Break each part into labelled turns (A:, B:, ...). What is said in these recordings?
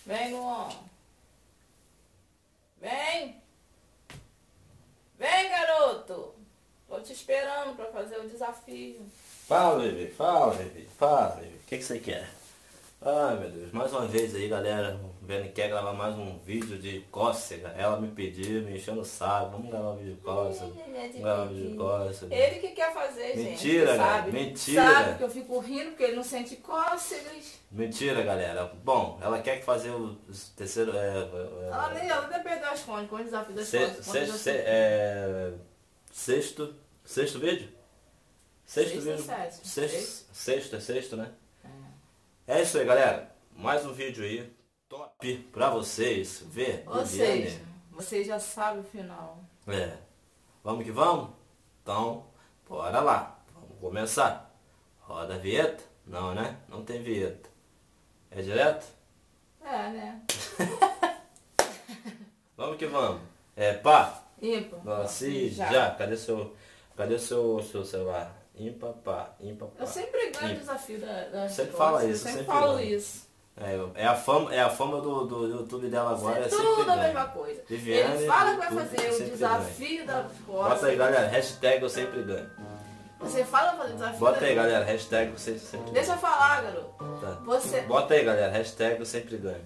A: Vem, Luan. Vem. Vem, garoto. Tô te esperando pra fazer o desafio.
B: Fala, bebê. Fala, bebê. Fala, bebê. O que você quer? Ai, meu Deus. Mais uma vez aí, galera. Vendo que quer gravar mais um vídeo de cócega. Ela me pediu, me enchendo o saco. Vamos gravar um vídeo de cócega. Vamos gravar um vídeo de cócega.
A: Ele que quer fazer, gente.
B: Mentira,
A: sabe?
B: mentira.
A: Sabe que eu fico rindo porque ele não sente cócegas.
B: Mentira, galera. Bom, ela quer fazer o terceiro...
A: Ela até perdeu as contas com o desafio das
B: Sexto vídeo? Sexto vídeo. Sexto, né? É isso aí, galera. Mais um vídeo aí. Top pra vocês ver.
A: Ou seja, vocês já sabem o final.
B: Vamos que vamos? Então, bora lá. Vamos começar. Roda a vinheta? Não, né? Não tem vinheta. É direto?
A: É, né?
B: Vamos que vamos. Pá.
A: Ímpar.
B: Nossa, já. Cadê o seu celular? Ímpar, pá. Ímpar, pá.
A: Eu sempre ganho o desafio da
B: Sempre fala isso.
A: Eu sempre falo isso.
B: É a fama do YouTube dela agora. É
A: tudo
B: sempre
A: a mesma coisa.
B: Viviane,
A: ele fala que vai
B: YouTube,
A: fazer o desafio da cócega.
B: Bota aí, galera. Hashtag eu sempre ganho.
A: Você fala pra fazer o desafio
B: Bota aí, galera. Hashtag eu sempre ganho.
A: Deixa eu falar, garoto.
B: Tá.
A: Você...
B: Bota aí, galera. Hashtag eu sempre ganho.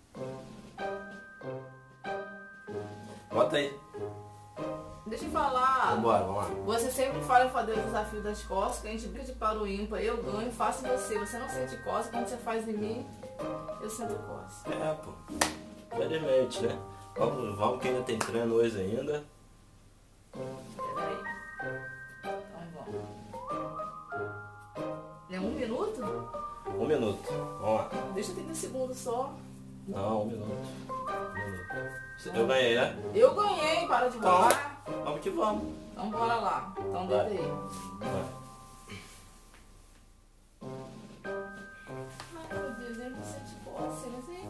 B: Bota aí.
A: Deixa eu falar.
B: Vambora, vamos lá.
A: Você sempre fala em fazer o desafio das cócegas, a gente briga de para o ímpar, eu ganho, faço em você. Você não sente cócega, quando você faz em mim, eu sinto cócega.
B: Pô. Felizmente, né? Vamos que ainda tem treino hoje ainda.
A: Peraí. Então vamos. É 1 minuto?
B: 1 minuto. Vamos lá.
A: Deixa 30 segundos só.
B: Não, 1 minuto. 1 minuto. Eu ganhei, né?
A: Eu ganhei, para de rolar.
B: Vamos que vamos.
A: Então bora lá. Então deita aí.
B: Vai.
A: Ai meu Deus, eu não sente cócegas, hein?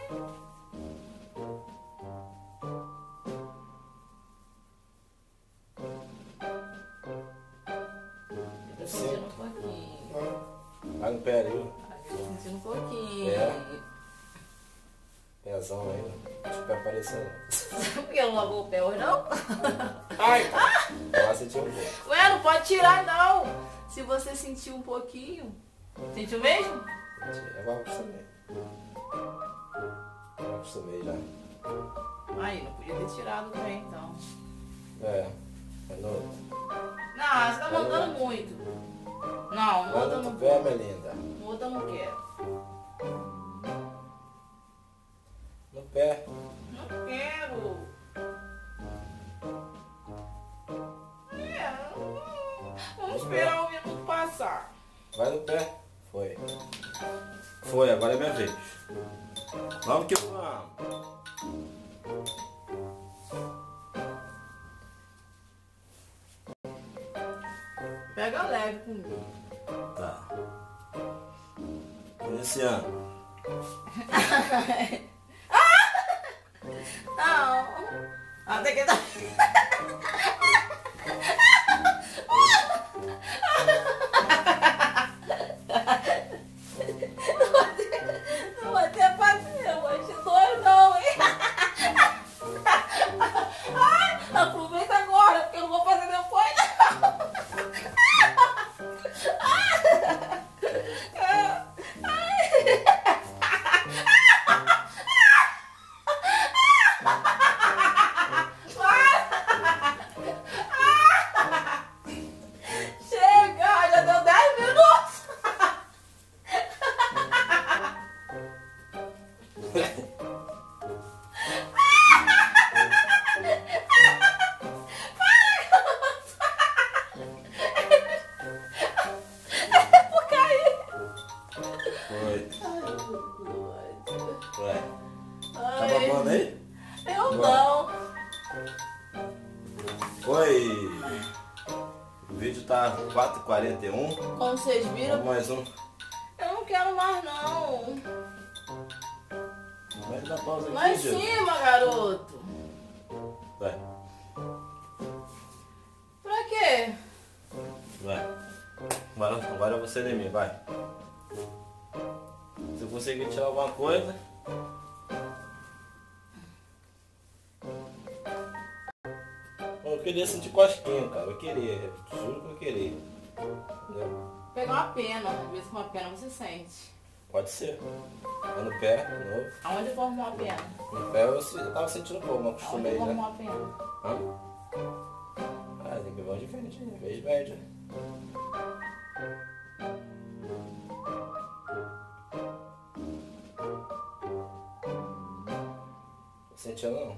A: Eu tô sentindo um pouquinho.
B: Vai no pé ali.
A: Eu tô sentindo um pouquinho.
B: Pezão aí, deixa o pé aparecer.
A: Porque eu não lavou o pé hoje, não?
B: Ai! Lá sentiu um pouco.
A: Ué, não pode tirar, não. Se você sentiu um pouquinho. Sentiu mesmo?
B: Eu acostumei. Eu acostumei já.
A: Aí, não podia ter tirado também, então.
B: É novo.
A: Não, você tá mandando muito. Não, muda
B: Manda
A: não.
B: no pé, minha linda.
A: Muda não quero.
B: No pé.
A: Não quero. Vamos esperar o minuto passar.
B: Vai no pé. Foi. Foi, agora é minha vez. Vamos que vamos.
A: Pega leve comigo.
B: Tá. Iniciando.
A: Não. Até que tá. Não vai ter fazer, mas dói não, hein? Ai, aproveita agora, porque eu não vou fazer depois, não. Chega, já deu 10 minutos. Vou cair.
B: Foi. Ué. Tá
A: Ai,
B: babando aí?
A: eu não.
B: Foi. O vídeo tá 4h41.
A: Como vocês viram,
B: Vamos mais um.
A: eu não quero mais não.
B: Vai dar pausa aqui,
A: Lá em
B: Gil.
A: cima, garoto.
B: Vai.
A: Pra quê?
B: Vai. Agora você de mim, vai. Se eu conseguir tirar alguma coisa, queria sentir cosquinha, cara. Eu queria, juro que eu queria. Entendeu?
A: Pegar uma pena, às vezes com uma pena você sente.
B: Pode ser. Mas no pé, de novo.
A: Aonde eu vou arrumar uma pena?
B: No pé eu tava sentindo um pouco, mas
A: Aonde
B: acostumei
A: eu vou
B: já.
A: arrumar uma pena?
B: Hã? Ah, tem que ver onde vende, né? Vez média. Tô sentindo não.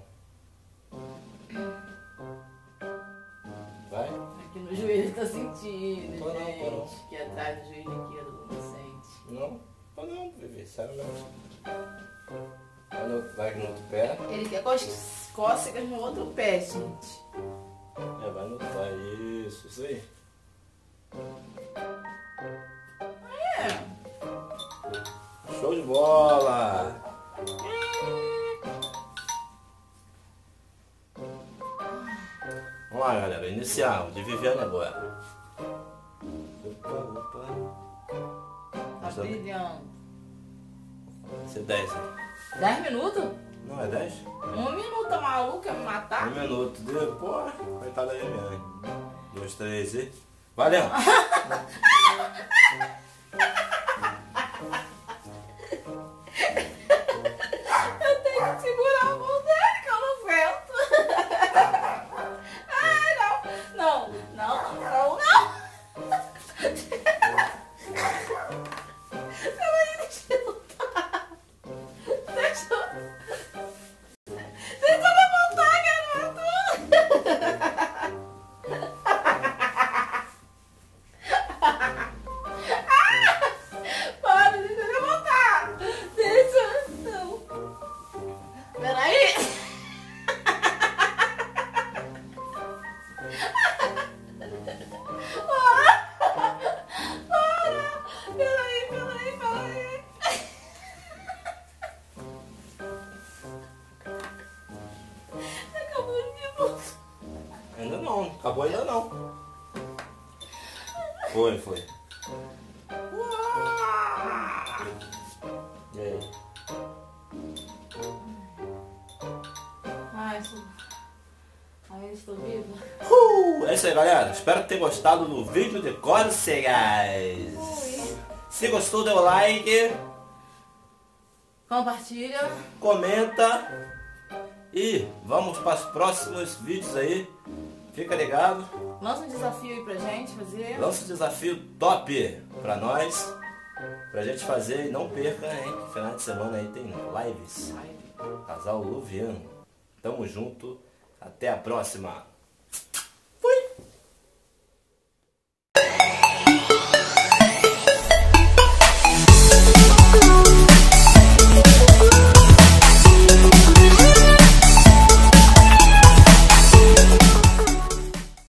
B: Vai?
A: Aqui no joelho tá sentindo,
B: Tô não,
A: gente.
B: tô não.
A: Aqui atrás do joelho aqui, eu não sente.
B: Não? Tô não, bebê. Sério mesmo. Vai no outro pé.
A: Ele quer cócegas no outro pé, gente.
B: Vai no pé. Isso aí.
A: É.
B: Show de bola! Vamos lá, galera. Iniciar. De Viviane agora. Opa.
A: Tá brilhando.
B: Vai ser 10, né?
A: 10 minutos?
B: Não, é 10?
A: 1 minuto, tá maluco? Quer me matar?
B: 1 minuto. Pô, coitada da Viviane. 2, 3 e... Valeu!
A: Eu tenho que segurar a mão dele, que eu não aguento. Ai, não. Peraí, deixa eu lutar. Deixa eu levantar, garoto. Para, deixa eu levantar. Deixa. Não. Peraí. Peraí. Acabou de novo.
B: Ainda não. Acabou ainda não. Foi. E aí?
A: Ai, estou viva.
B: É isso aí, galera. Espero que tenham gostado do vídeo de cócegas.
A: Ui.
B: Se gostou, dê o like,
A: Compartilha.
B: comenta e vamos para os próximos vídeos aí. Fica ligado.
A: Lança um desafio aí pra gente fazer.
B: Lança um desafio top pra nós. Pra gente fazer e não perca, hein? Final de semana aí tem lives.
A: Ai,
B: Casal Luviano. Tamo junto. Até a próxima.